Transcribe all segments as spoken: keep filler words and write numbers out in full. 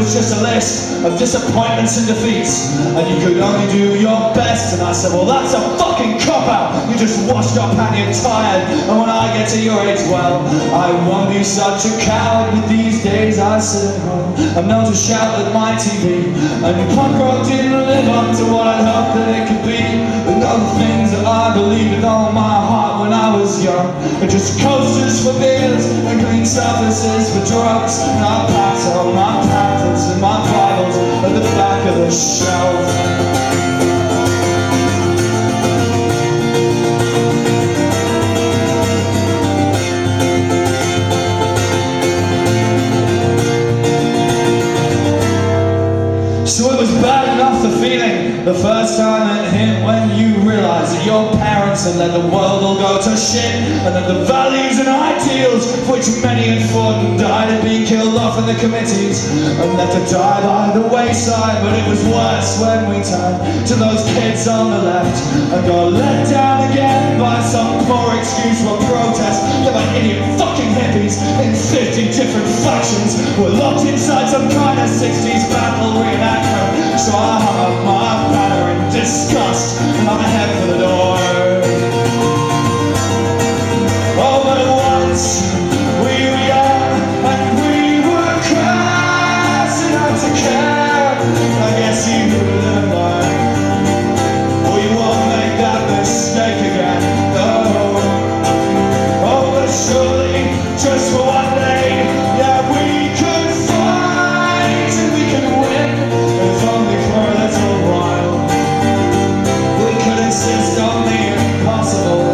was just a list of disappointments and defeats, and you could only do your best. And I said, well, that's a fucking cop-out. You're just washed up and you're tired, and when I get to your age, well, I won't be such a coward. But these days I sit at home, I'm known to shout at my T V, and punk rock didn't live up to what I'd hoped that it could be. And all the things that I believed with all my heart when I was young are just coasters for beers and clean surfaces for drugs. And I packed all my pamphlets and my Bibles at the back of the shelf. So it was bad enough, the feeling, the first time it hit, when you realise that your parents had let the world all go to shit, and that the values and ideals for which many had fought and died had been killed off in the committees and left to die by the wayside. But it was worse when we turned to those kids on the left and got let down again by some poor excuse for protest. Yeah, by idiot fucking hippies in fifty different factions were locked inside some kind of sixties battle reenactment. So I hung up my banner in disgust, and I'm headed for the door. Oh, but at once we were young and we were crass enough to care. I guess you would have learned, or you won't make that mistake again. No. Oh, but surely just for one day, yeah, we could fight and we could win. If only for a little while, we could insist on the impossible.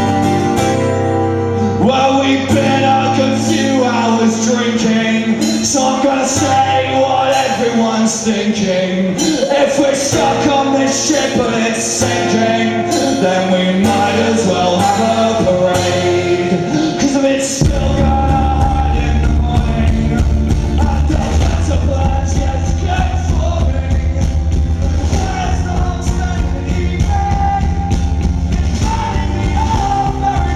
Well, we've been a good few hours drinking, so I'm gonna say what everyone's thinking. If we're stuck on this ship and it's sinking, then we might as well have a parade. Cause if it's still gonna hide in the morning, I don't have to pledge yet to get falling. Where's the whole second evening? It's finding me all very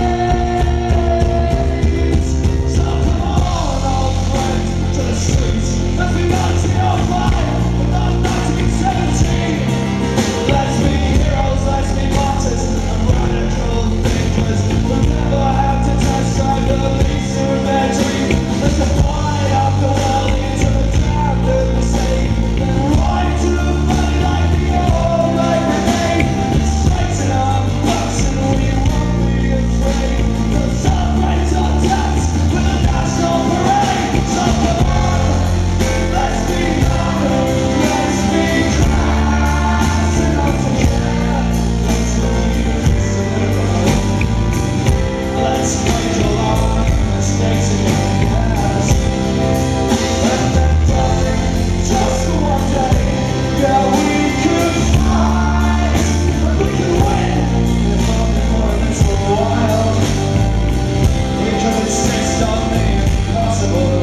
great. So come on, old friends, to the streets. Let's be Nazi on fire, but not nineteen seventeen. Let's be heroes, let's be martyrs, and radical thinkers who never have to test drive the least of their dream. Let's divide up the world into the damned and the safe, and ride to the valley like the old light brigade. Straighten our butts and we won't be afraid. We'll celebrate our deaths with a national parade. So come on, let's be young, let's be crass enough to care. Let's leave this to live. Let's make a lot of mistakes in the past, and then darling, just for one day, yeah, we could fight, and we could win. If only for a little while, we could insist on the impossible.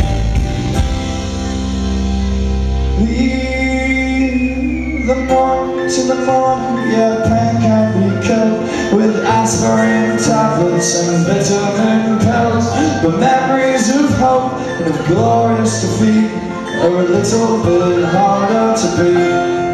Leave the morning to the morning, yeah, pain can be killed with aspirin tablets and vitamin pills. But memories of hope and of glorious defeat are a little bit harder to beat.